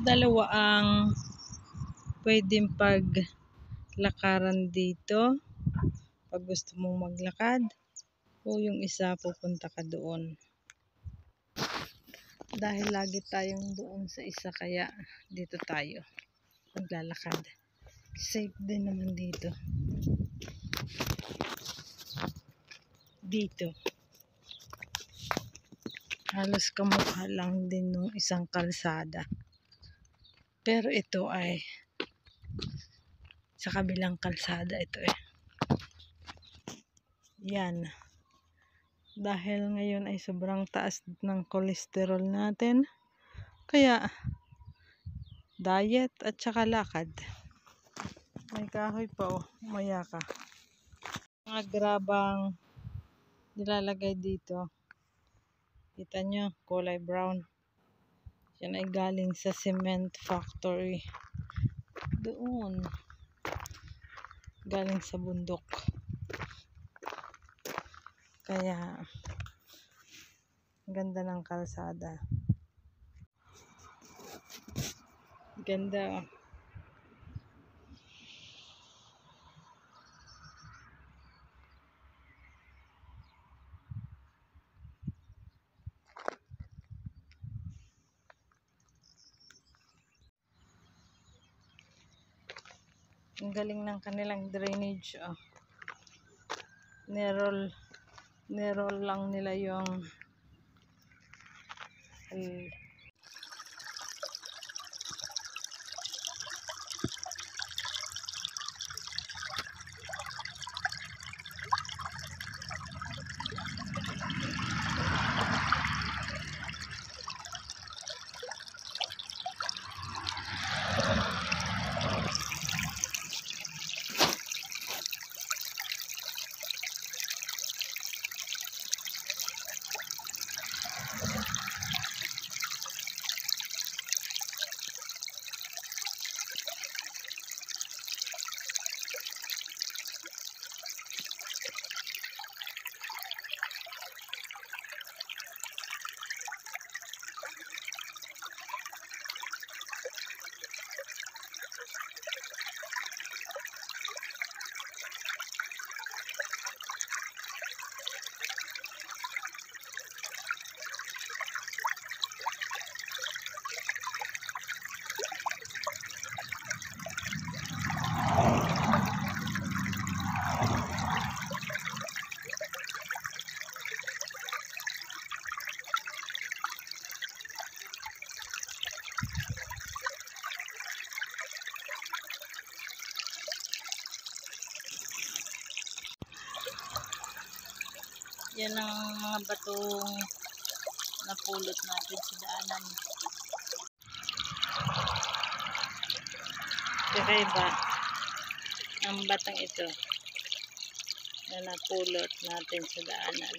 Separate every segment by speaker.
Speaker 1: Dalawa ang pwedeng paglakaran dito pag gusto mong maglakad, o yung isa pupunta ka doon. Dahil lagi tayong doon sa isa, kaya dito tayo maglalakad. Safe din naman dito. Halos kamukha lang din nung isang kalsada, pero ito ay sa kabilang kalsada. Ito yan, dahil ngayon ay sobrang taas ng cholesterol natin, kaya diet at saka lakad. May kahoy pa, umaya ka. Mga grabang nilalagay dito, kita nyo, kulay brown. Yan ay galing sa cement factory doon, galing sa bundok. Kaya ganda ng kalsada, ganda. Ang galing ng kanilang drainage. Nerol lang nila yung yan ang mga batong napulot natin sa daanan. Kakaiba ang batang ito na napulot natin sa daanan.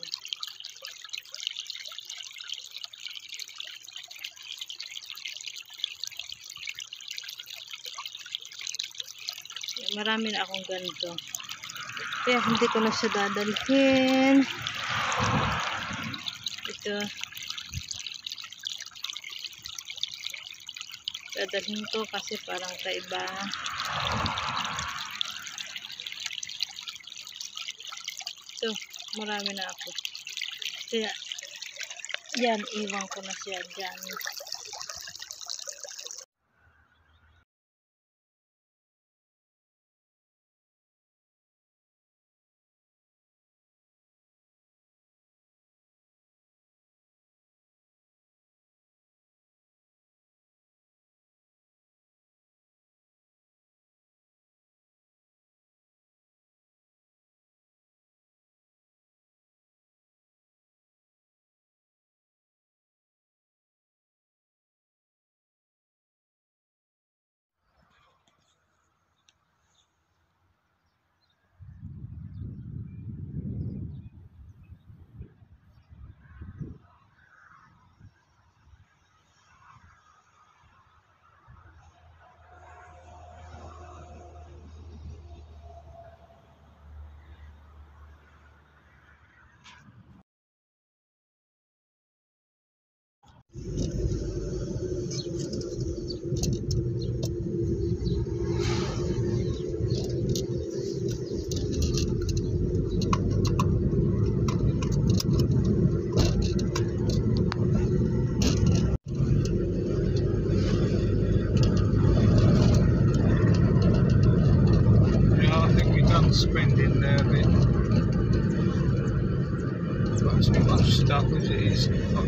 Speaker 1: Marami na akong ganito, kaya hindi ko na siya dadalhin. Ito, dadalhin ko kasi parang kaiba. Ito, marami na ako, kaya yan, iwan ko na siya dyan.
Speaker 2: Stuff is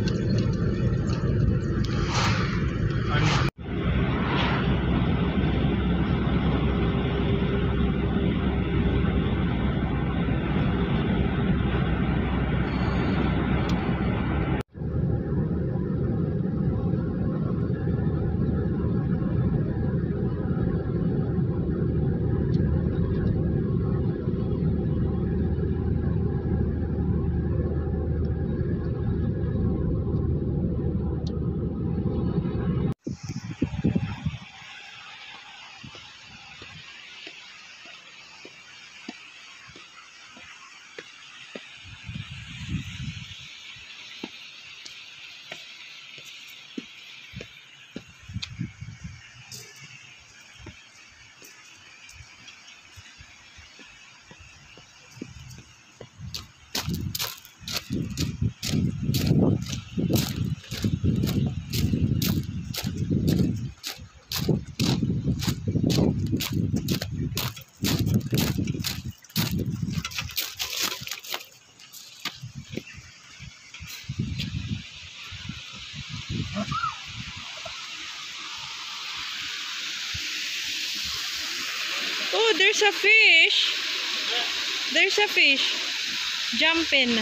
Speaker 1: Oh, there's a fish. There's a fish. Jumping.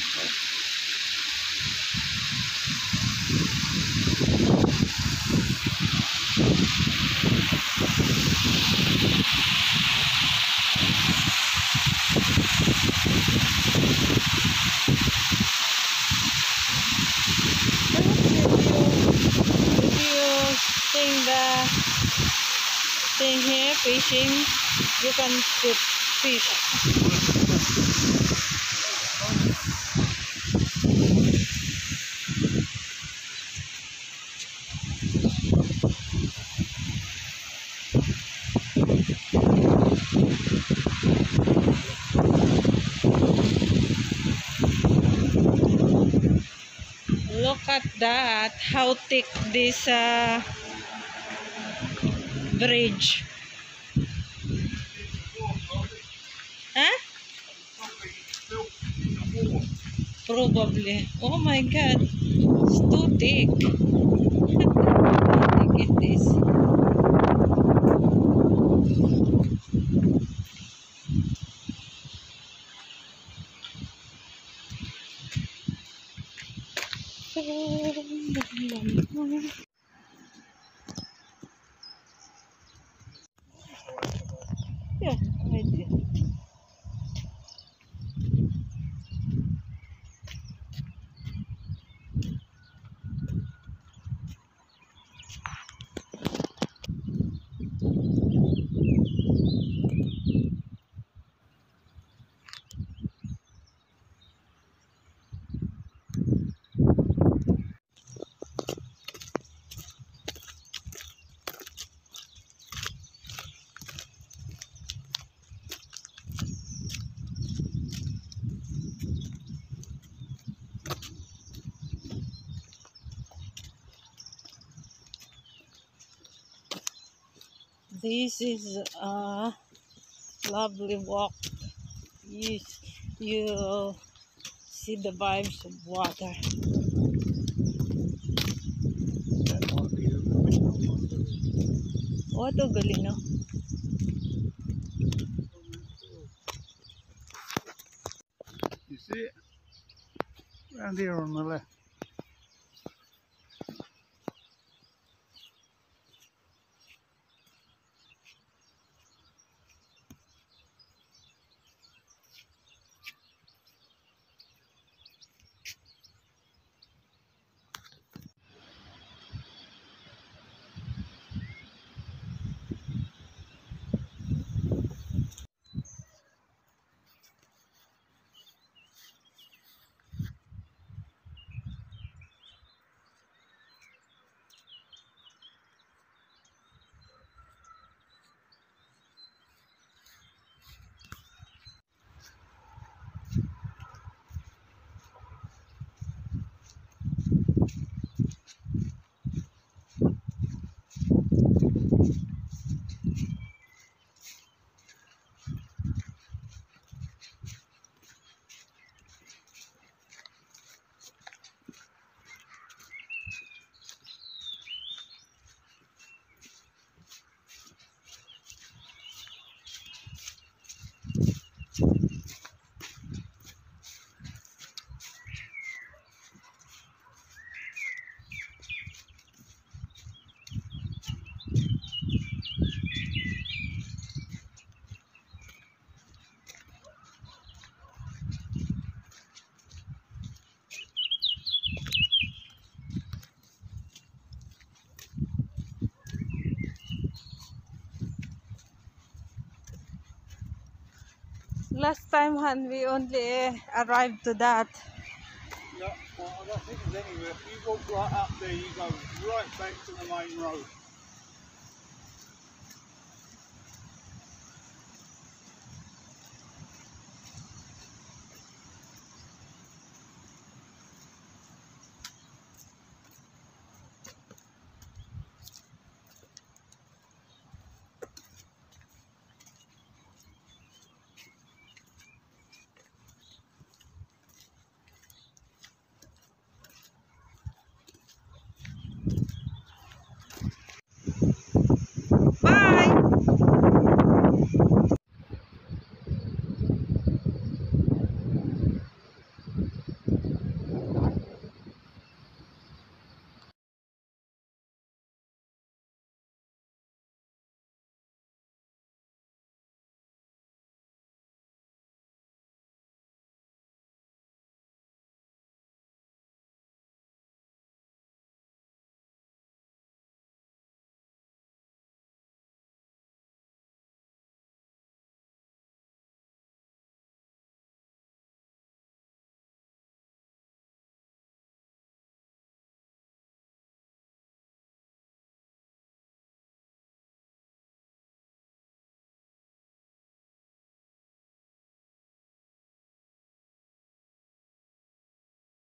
Speaker 1: If you think the thing here, fishing, you can shoot fish. Look at that, how thick this bridge. Huh? Probably. Oh my god, it's too thick. Look at this. Yeah, right there. This is a lovely walk. You, you see the vibes of water. Oh, ito galing, no?
Speaker 2: You see it? Around here on the left.
Speaker 1: last time, Han, we only arrived to that.
Speaker 2: Yeah, well, I don't think there's anywhere. If you walk right up there, you go right back to the main road.